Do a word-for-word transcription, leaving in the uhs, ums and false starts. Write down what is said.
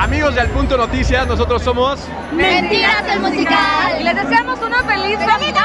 Amigos de Al Punto Noticias, nosotros somos Mentiras el Musical. Les deseamos una feliz Navidad.